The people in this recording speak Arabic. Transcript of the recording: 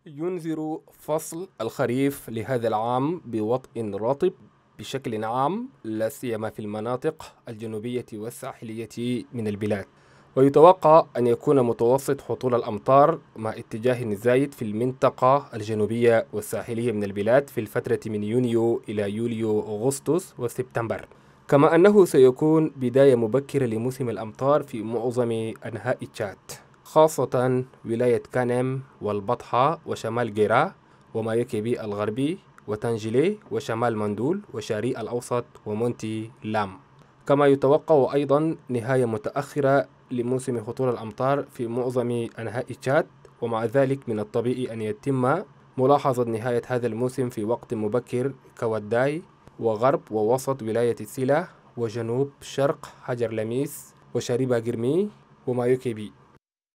ينذر فصل الخريف لهذا العام بوطء رطب بشكل عام، لا سيما في المناطق الجنوبية والساحلية من البلاد. ويتوقع أن يكون متوسط هطول الأمطار مع اتجاه زايد في المنطقة الجنوبية والساحلية من البلاد في الفترة من يونيو إلى يوليو أغسطس وسبتمبر. كما أنه سيكون بداية مبكرة لموسم الأمطار في معظم أنحاء تشاد، خاصة ولاية كانم والبطحة وشمال جيرا وما يكبي الغربي وتنجلي وشمال مندول وشاري الأوسط ومونتي لام. كما يتوقع أيضا نهاية متأخرة لموسم هطول الأمطار في معظم أنحاء تشاد، ومع ذلك من الطبيعي أن يتم ملاحظة نهاية هذا الموسم في وقت مبكر كوداي وغرب ووسط ولاية السيلة وجنوب شرق حجر لميس وشاريبا جرمي وما يكبي.